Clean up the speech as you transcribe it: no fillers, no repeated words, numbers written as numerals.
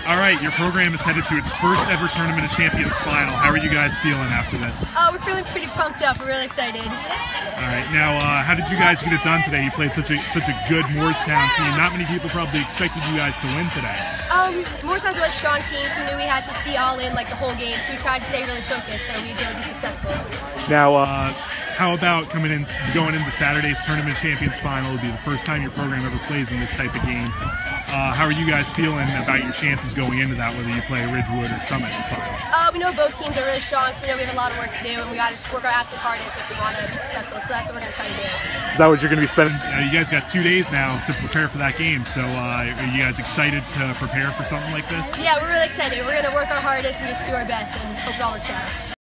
All right, your program is headed to its first ever Tournament of Champions final. How are you guys feeling after this? We're feeling pretty pumped up. We're really excited. All right, now how did you guys get it done today? You played such a good Moorestown team. Not many people probably expected you guys to win today. Moorestown's a really strong team, so we knew we had to just be all in like the whole game. So we tried to stay really focused, and we were able to be successful. Now, how about going into Saturday's Tournament of Champions final? It'll be the first time your program ever plays in this type of game. How are you guys feeling about your chances going into that, whether you play Ridgewood or Summit in the final? We know both teams are really strong, so we know we have a lot of work to do, and we got to just work our absolute hardest if we want to be successful. So that's what we're going to try to do. Is that what you're going to be spending? You guys got 2 days now to prepare for that game, so are you guys excited to prepare for something like this? Yeah, we're really excited. We're going to work our hardest and just do our best and hope it all works out.